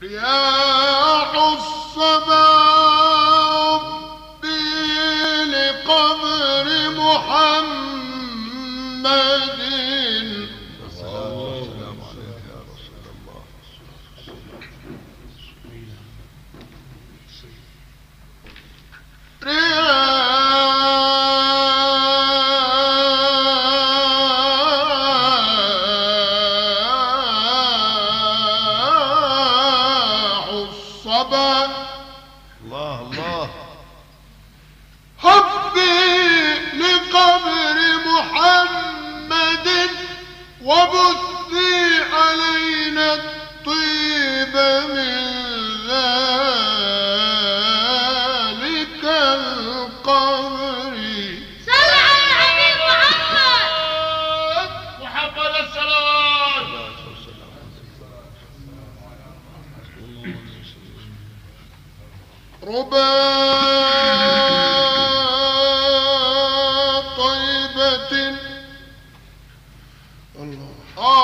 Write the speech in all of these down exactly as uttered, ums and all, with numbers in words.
رياح الصبا لقبر محمد. السلام عليك يا رسول الله. رياح الصبا الله الله. حبي لقبر محمد وبثي علينا الطيب من ذلك القبر. صل على الحبيب محمد. محمد الصلوات. ربا طيبة الله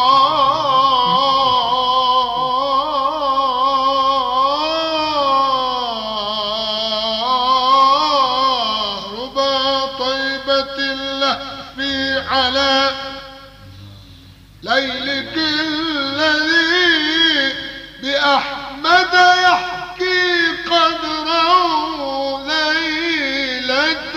آه ربا طيبة لهفي على ليلك الذي بأحمد يحكي قدره ليلة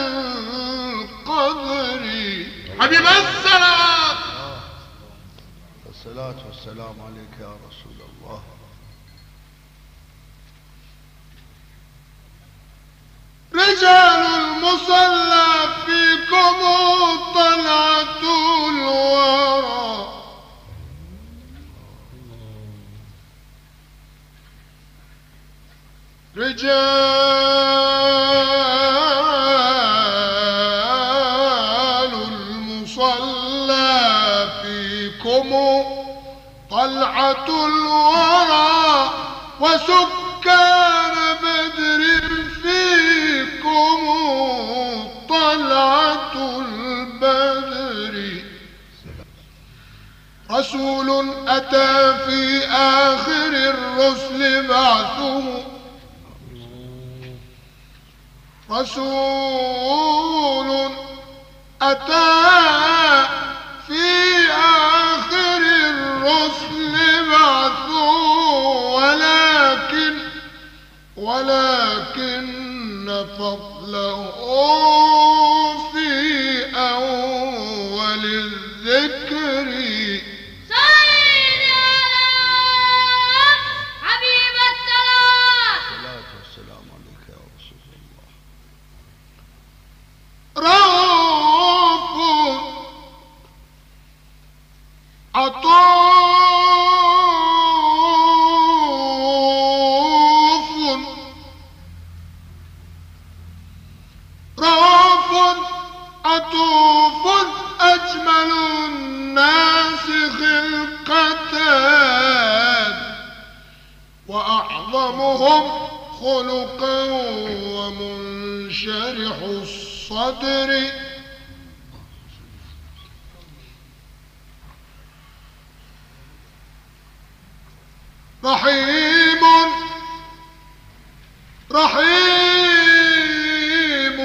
القدر. حبيب السلام. الصلاة والسلام عليك يا رسول الله. رجال المصلى فيكم طلعة الورى. رجال المصلى فيكم طلعة الورى وسكان بدر فيكم طلعة البدر. رسول أتى في آخر الرسل بعثه رسول أتى في آخر الرسل بعثه ولكن ولكن فضله في أول الذكر. صل على حبيب السلام. الصلاة والسلام عليك يا رسول الله. رؤوف عطوف رؤوف عطوف أجمل الناس خلقة وأعظمهم خلقا ومنشرح الصدر. رحيم رحيم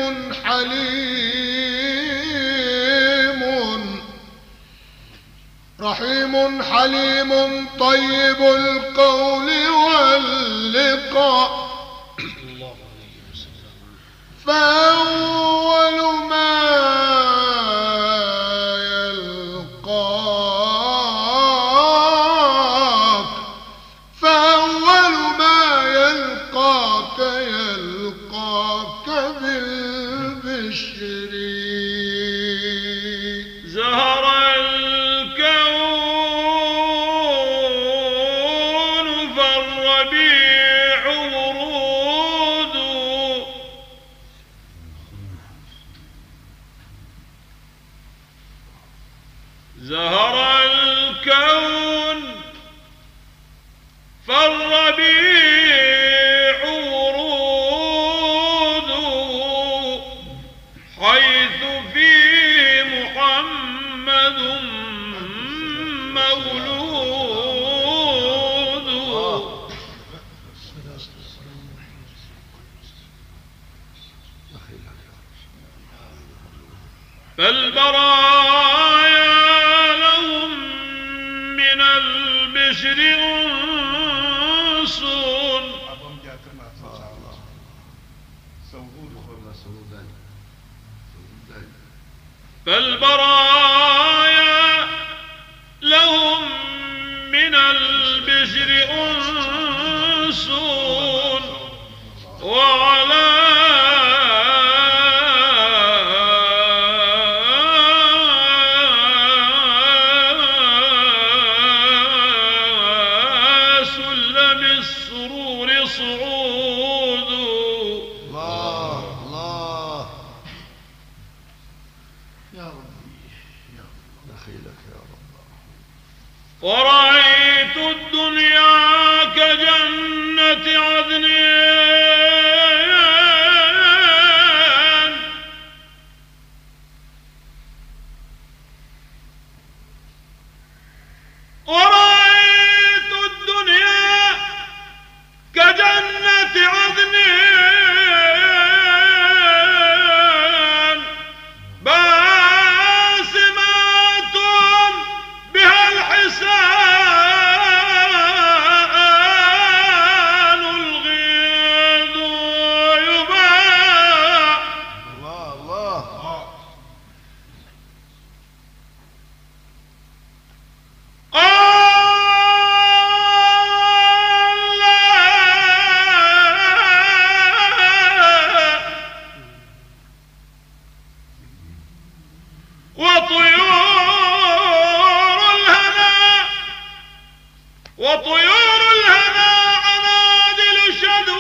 حليم رحيم حليم طيب القول واللقاء. فأول ما يلقاك فأول ما يلقاك يلقاك بالبشر. زهر الكون فالربيع ورود. زهر الكون فالربيع ورود حيث في محمد مولود. فالبرايا لهم من البشر أنس فالبرايا لهم من البشر أنس وعلى سلم السرور صعود. الله الله يا ربي يا رب دخيلك يا رب. ورأيت الدنيا كجنة عدن ورأيت الدنيا كجنة عدن باسمات بها الحسان الغيظ يباع. الله الله وطيور الهنا وطيور الهنا عنادل شدو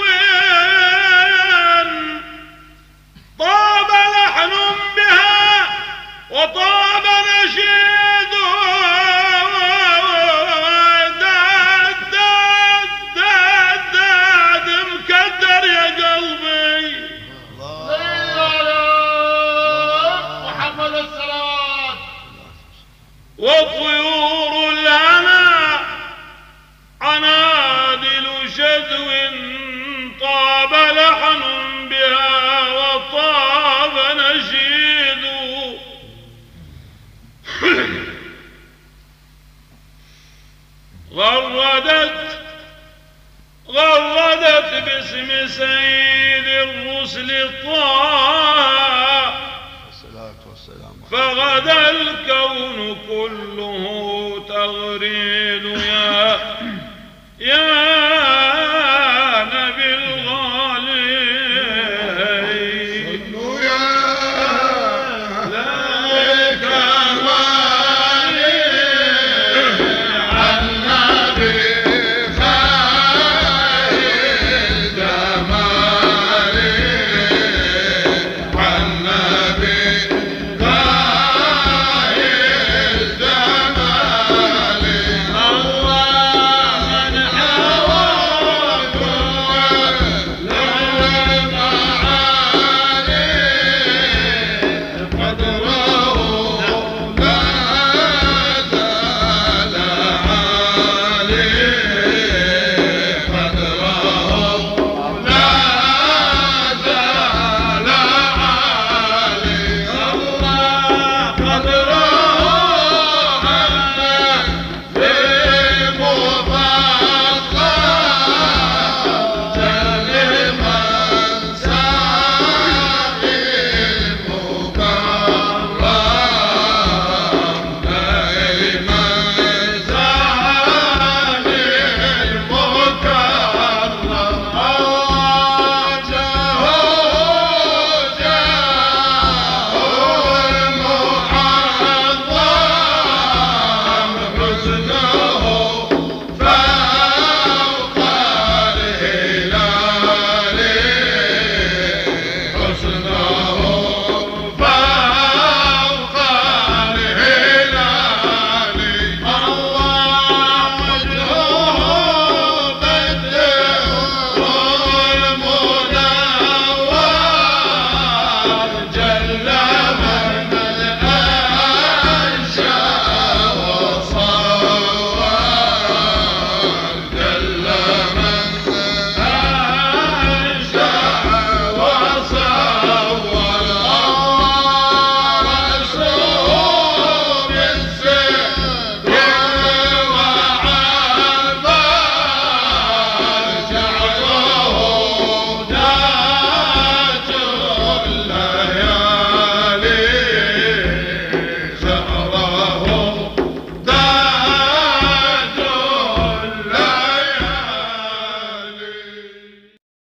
طاب لحن بها وطاب نشيد داد داد داد داد مكدر يا قلبي. محمد الصلوات. وطيور الهنا عنادل شدو طاب لحن بها وطاب نشيد غردت غردت باسم سيد الرسل طه والصلاة والسلام فغدا الكون كله تغريد يا